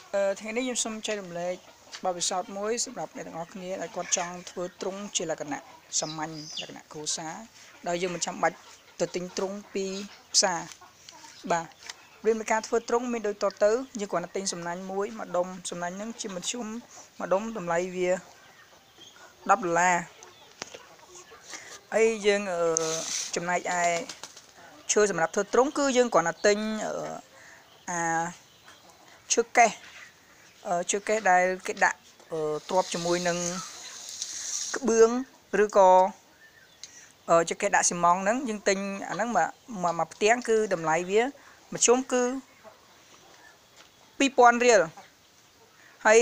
ថ្ងៃនេះខ្ញុំសូមចែករំលែកបទពិសោធន៍មួយសម្រាប់អ្នកទាំងអស់គ្នាដែលគាត់ចង់ធ្វើទ្រុងជាលក្ខណៈសាមញ្ញលក្ខណៈគ្រួសារដោយយើងមិនចាំបាច់ទៅទិញទ្រុងពីផ្សារបាទវាមានការធ្វើទ្រុងមានដូចតទៅយើងគ្រាន់តែទិញសំណាញ់មួយដុំសំណាញ់ហ្នឹងជាមធ្យមមួយដុំតម្លៃវា$10ហើយយើងចំណាយឯឈើសម្រាប់ធ្វើទ្រុងគឺយើងគ្រាន់តែទិញឈើកេះឈើកេះដែលគេដាក់ទ្រាប់ជាមួយនឹងក្បឿងឬក៏ឈើកេះដាក់ស៊ីម៉ង់ហ្នឹងយើងទិញអាហ្នឹងមកផ្ទាំងគឺតម្លៃវាមធ្យមគឺ$2000ហើយ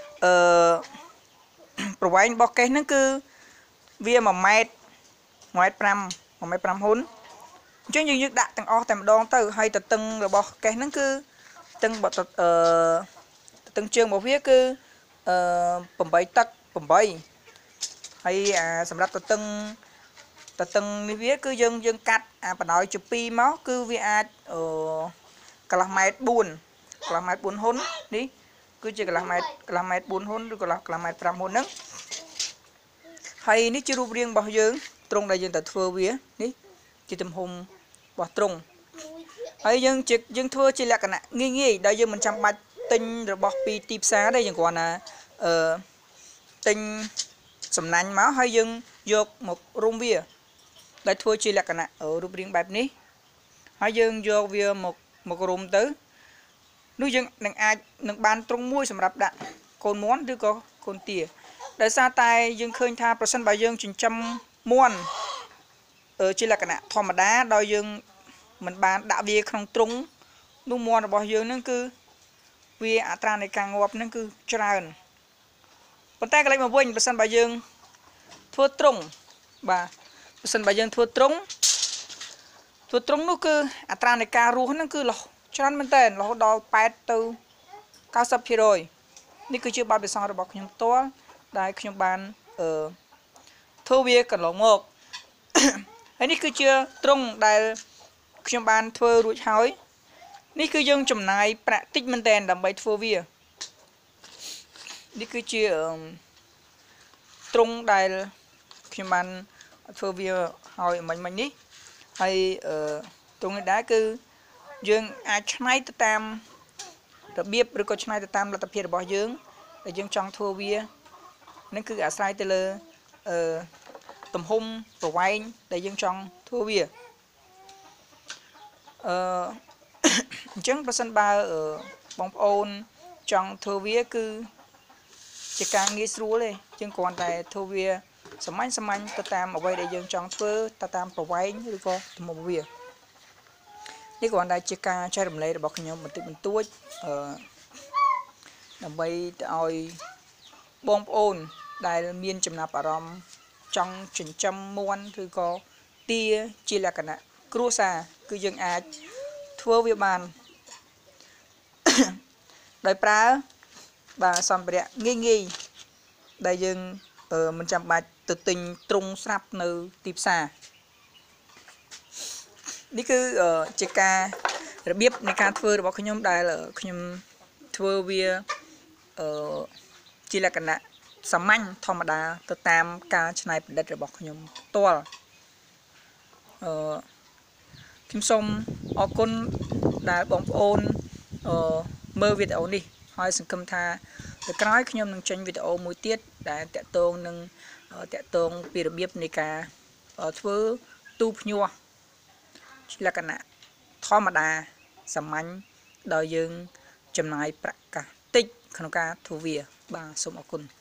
ប្រវែងរបស់កេះហ្នឹងគឺវា1ម៉ែត្រ1.5ហ៊ុនអញ្ចឹងយើងដាក់ទាំងអស់តែម្ដងទៅហើយតឹងរបស់កេះហ្នឹងគឺតឹងតឹងជើងរបស់វាគឺ8 តឹក 8ហើយសម្រាប់តឹងនេះវាគឺយើងកាត់បណ្ដោយជា2មកគឺវាអាចកន្លះម៉ែត្រ4ហ៊ុននេះគឺជាកន្លះម៉ែត្រ4ហ៊ុនឬកន្លះម៉ែត្រ5ហ៊ុនហ្នឹងហើយនេះជារូបរាងរបស់យើងទ្រុងដែលយើងទៅធ្វើវានេះជាទំហំរបស់ទ្រុងហើយយើងធ្វើជាលក្ខណៈងាយដែលយើងមិនចាំបាច់ទិញរបស់ពីទីផ្សារទេយើងគ្រាន់តែទិញសំណាញ់មកហើយយើងយកមករុំវាដែលធ្វើជាលក្ខណៈរូបរាងបែបនេះហើយយើងយកវាមករុំទៅនោះយើងនឹងបានទ្រុងមួយសម្រាប់ដាក់កូនមាន់ឬក៏កូនទាដោយសារតែយើងឃើញថាប្រសិនបើយើងចិញ្ចឹមមាន់ជាលក្ខណៈធម្មតាដោយយើងមិនបានដាក់វាក្នុងទ្រុងនោះមាន់របស់យើងនឹងគឺវាអត្រានៃការងាប់នឹងគឺច្រើនប៉ុន្តែកន្លែងមកវិញប្រសិនបើយើងធ្វើទ្រុងបាទប្រសិនបើយើងធ្វើទ្រុងនោះគឺអត្រានៃការរស់នឹងគឺច្រើនមែនតើរហូតដល់8ទៅ90%នេះគឺជាបទពិសោធន៍របស់ខ្ញុំផ្ទាល់ដែលខ្ញុំបានធ្វើវាកន្លងមកហើយនេះគឺជាទ្រុងដែលខ្ញុំបានធ្វើរួចហើយនេះគឺយើងចំណាយប្រាក់តិចមែនតើដើម្បីធ្វើវានេះគឺជាទ្រុងដែលខ្ញុំបានធ្វើវាហើយមិញនេះហើយទ្រុងនេះដែរគឺយើងអាចច្នៃទៅតាមរបៀបឬក៏ច្នៃទៅតាមលទ្ធភាពរបស់យើងដែលយើងចង់ធ្វើវានឹងគឺអាស្រ័យទៅលើទំហំប្រវែងដែលយើងចង់ធ្វើវាអញ្ចឹងប្រសិនបើបងប្អូនចង់ធ្វើវាគឺជាការងាយស្រួលទេយើងគ្រាន់តែធ្វើវាសាមញ្ញទៅតាមអ្វីដែលយើងចង់ធ្វើទៅតាមប្រវែងឬក៏ទំហំវានេះគ្រាន់តែជាការចែករំលែករបស់ខ្ញុំបន្តិចបន្តួចដើម្បីទៅឲ្យបងប្អូនដែលមានចំណាប់អារម្មណ៍ចង់ចិញ្ចឹមមាន់ឬក៏ទាជាលក្ខណៈគ្រួសារគឺយើងអាចធ្វើវាបានដោយប្រើបាទសម្ភារៈងាយដែលយើងមិនចាំបាច់ទៅទិញទ្រុងស្រាប់នៅទីផ្សារនេះគឺជាការរបៀបនៃការធ្វើរបស់ខ្ញុំដែលខ្ញុំធ្វើវាជាលក្ខណៈសាមញ្ញធម្មតាទៅតាមការច្នៃប្រឌិតរបស់ខ្ញុំផ្ទាល់ខ្ញុំសូមអរគុណដែលបងប្អូនមើលវីដេអូនេះហើយសង្ឃឹមថាទៅក្រោយខ្ញុំនឹងចេញវីដេអូមួយទៀតដែលតាក់ទងពីរបៀបនៃការធ្វើទូភ្ញាស់ជាលក្ខណៈធម្មតាសាមញ្ញដោយយើងចំណាយប្រាក់កាសតិចក្នុងការធ្វើវាបាទសូមអរគុណ